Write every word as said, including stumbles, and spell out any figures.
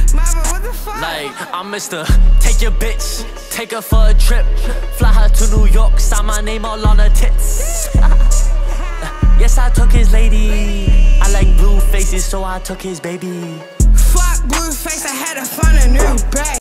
Mama, what the fuck? Like, I'm Mister Take your bitch, take her for a trip, fly her to New York, sign my name all on her tits. Yes, I took his lady. I like blue faces, so I took his baby. Fuck Blueface, I had to find a new bag.